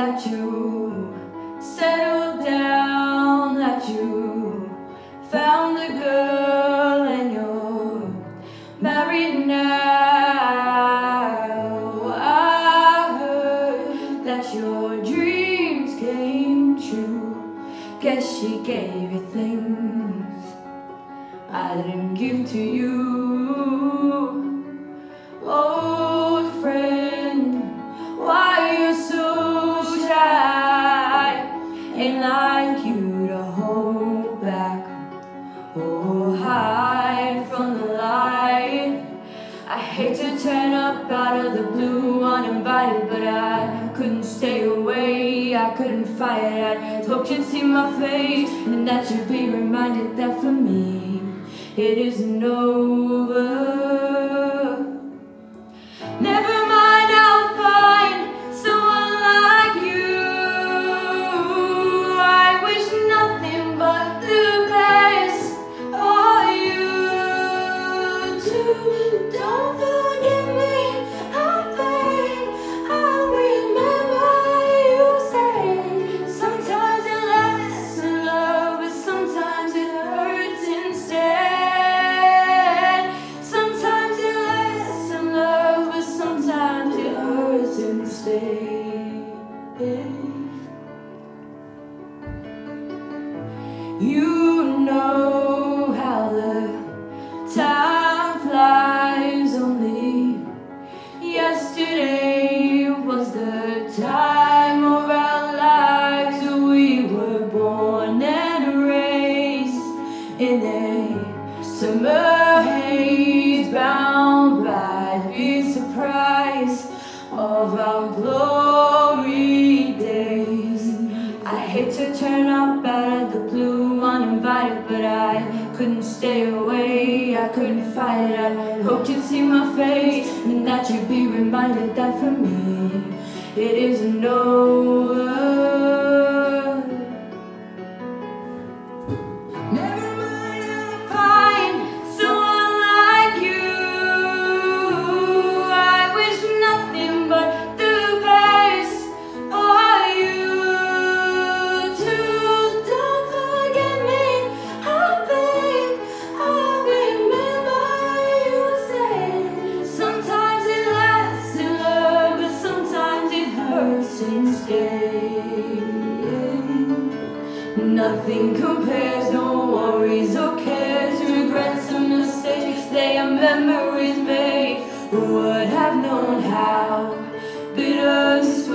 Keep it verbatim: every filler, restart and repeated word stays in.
that you settled down, that you found a girl and you're married now. I heard that your dreams came true. Guess she gave you things I didn't give to you. Old friend, why you so shy? Ain't like you to hold back or hide from the light. I hate to turn up out of the blue uninvited, but I couldn't stay away, I couldn't fight it. I hoped you'd see my face and that you'd be reminded that for me it isn't over. Never mind, I'll find someone like you. I wish nothing but the best for you too. Don't forget me, I beg. I remember you said sometimes it lasts in love, but sometimes it hurts instead. Sometimes it lasts in love, but sometimes it hurts instead. You know how the time flies. Only yesterday was the time of our lives. We were born and raised in a summer haze, bound by the surprise of our glory days. I hate to turn up out of the blue uninvited, but I couldn't stay away, I couldn't fight it. I hoped you'd see my face and that you'd be reminded that for me it isn't over. Never mind, I'll find someone like you. I wish nothing but the best for you too. Don't forget me, I beg. I remember you said sometimes it lasts in love, but sometimes it hurts instead. Nothing compares, no worries or cares, regrets and mistakes, they are memories made. Who would have known how bitter